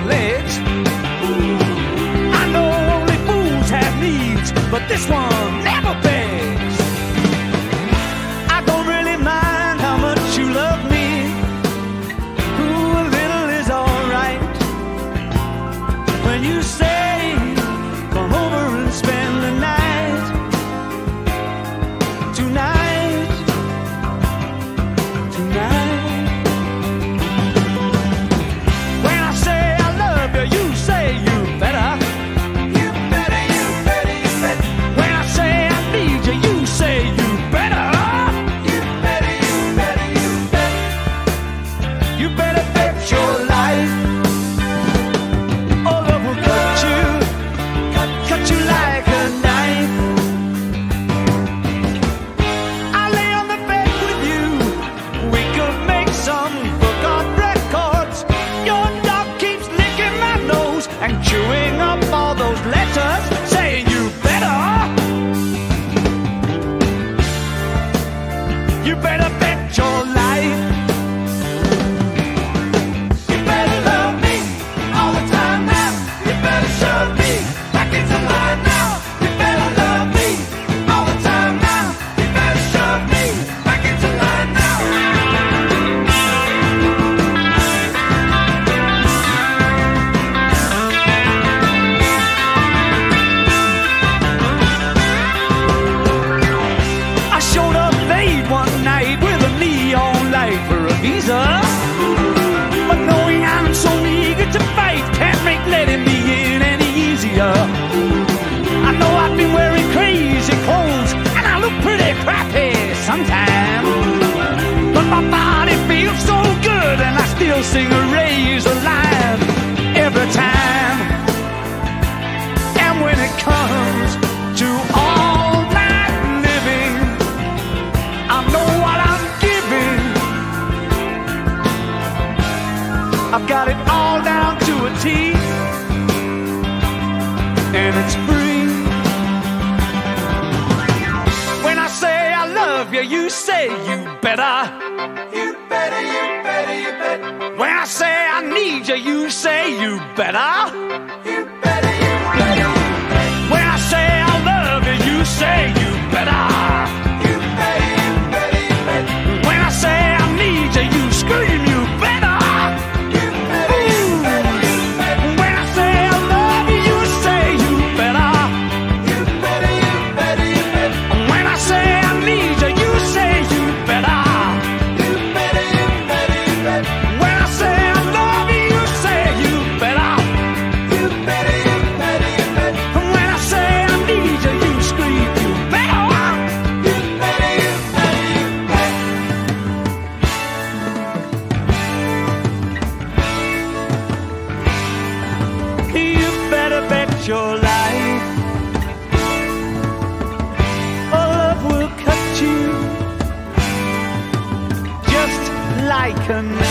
legs. I know only fools have needs, but this one never begs. I don't really mind how much you love me. Ooh, a little is alright. When you say, come over and spend the night tonight, tonight. When I say I love you, you say you better. You better, you better, you better. When I say I need you, you say you better. You better, you better, you better. You better bet your life. Oh, love will cut you like a knife. I lay on the bed with you. We could make some book of records. Your dog keeps licking my nose and chewing up all those letters, saying you better. You better bet your life. You better love me all the time now. You better shove me back into line now. You better love me all the time now. You better shove me back into line now. I showed up late one night with a neon light for a visa. But knowing I'm so eager to fight can't make letting me in any easier. I know I've been wearing crazy clothes and I look pretty crappy sometimes, but my body feels so good and I still sing a raise alive every time. And when it comes to all night living, I know what I'm giving. I've got it all down to a T, and it's free. When I say I love you, you say you better. You better, you better, you better. When I say I need you, you say you better. You better, you better. When I say I love you, you say you better. You better, you better, you better. When I say I need you, you scream you better. You better, you better, you better. When I say I love you, you say you better. You better, you better, you better. When I say I need you, you say you better. You better, you better, you better. When I say I love you, you say you better. You better, you better, you better. When I say I need you, you scream you better. You better, you better, you better. You better bet your life. Oh, love will cut you just like a knife.